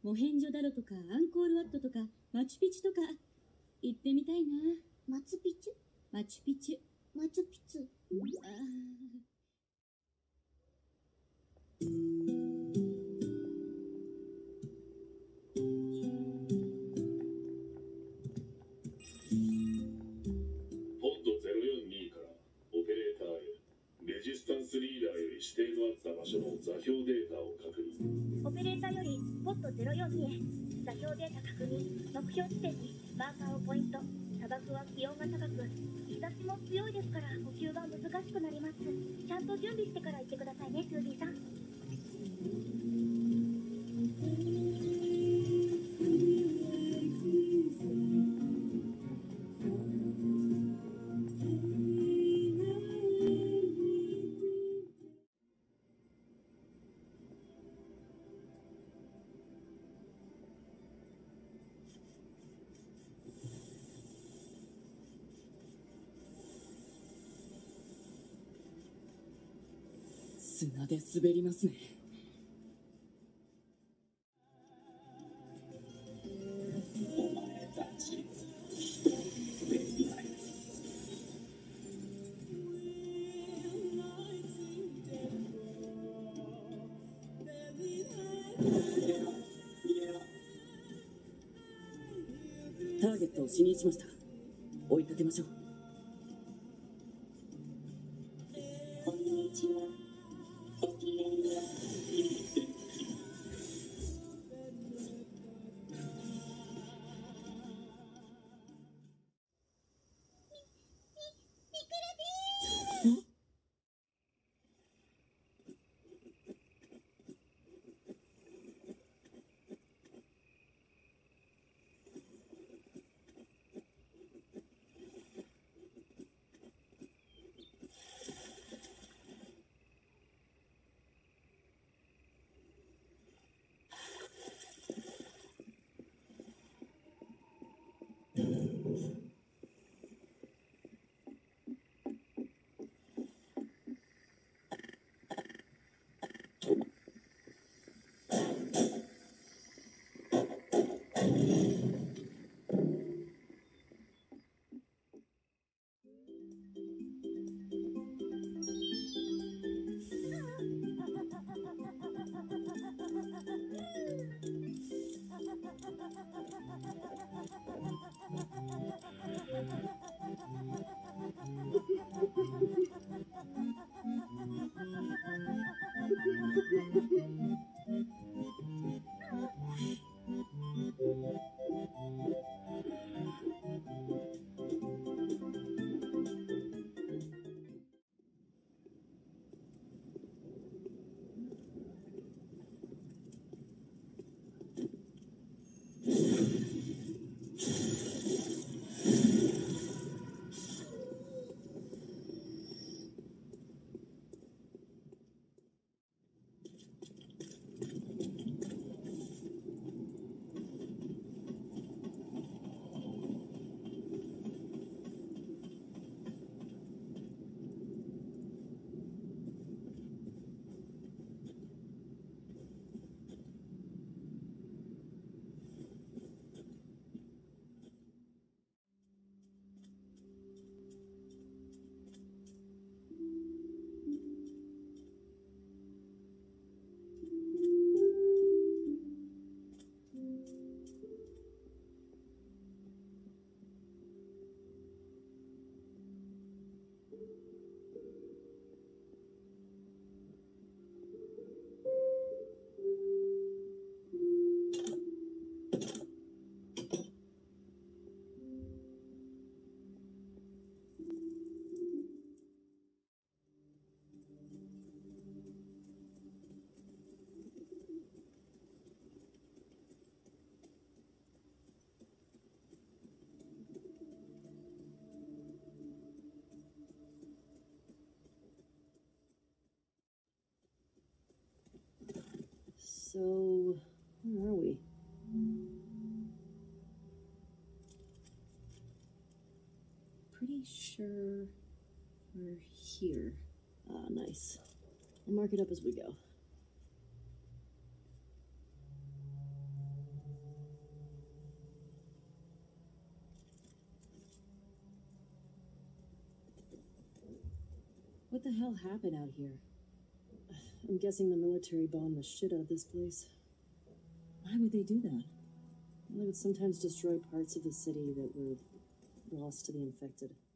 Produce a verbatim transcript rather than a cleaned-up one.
モヘンジョダロとかアンコールワットとかマチュピチュとか行ってみたいな。 マツピチュマチュピチュ。 マチュピチュ。 あポッドゼロよんにからオペレーターへレジスタンスリーダーより指定のあった場所の座標データを確認。 オペレーターよりポッドゼロよんにへ座標データ確認。目標地点にマーカーをポイント。砂漠は気温が高く日差しも強いですから補給が難しくなります。ちゃんと準備してから行ってくださいね、スーディーさん。 砂で滑りますね。 お前たちターゲットを死にしました。追いかけましょう。 こんにちは。ごきげんよう。 So, where are we? Pretty sure we're here. Ah, nice. I'll mark it up as we go. the hell happened out here? I'm guessing the military bombed the shit out of this place. Why would they do that? They would sometimes destroy parts of the city that were lost to the infected.